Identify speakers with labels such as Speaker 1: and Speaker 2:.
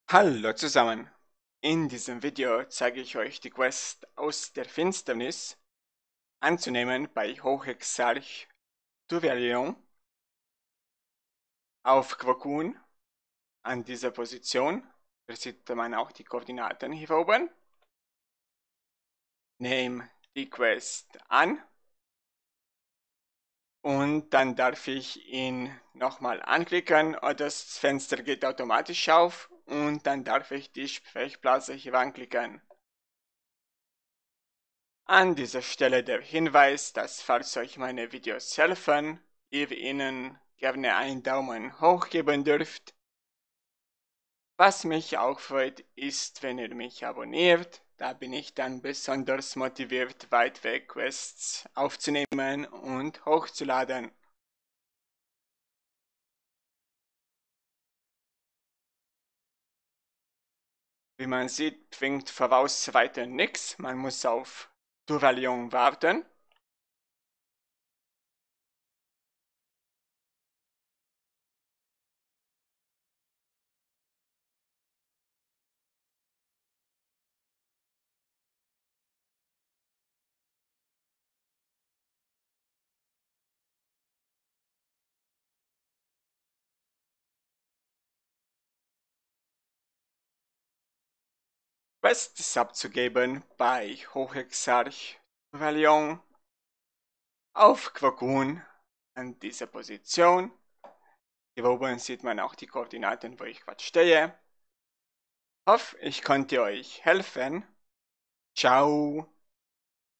Speaker 1: Hallo zusammen! In diesem Video zeige ich euch die Quest aus der Finsternis anzunehmen bei Hochexarch Tuvelion auf Quokun an dieser Position. Hier sieht man auch die Koordinaten hier oben. Nehme die Quest an und dann darf ich ihn nochmal anklicken. Das Fenster geht automatisch auf und dann darf ich die Sprechblase hier anklicken. An dieser Stelle der Hinweis, dass falls euch meine Videos helfen, ihr ihnen gerne einen Daumen hoch geben dürft. Was mich auch freut, ist, wenn ihr mich abonniert. Da bin ich dann besonders motiviert, weitere Quests aufzunehmen und hochzuladen. Wie man sieht, bringt voraus weiter nichts. Man muss auf Tuvelion warten. Quests abzugeben bei Hochexarch Tuvelion auf Quokun an dieser Position. Hier oben sieht man auch die Koordinaten, wo ich gerade stehe. Hoffe, ich konnte euch helfen. Ciao!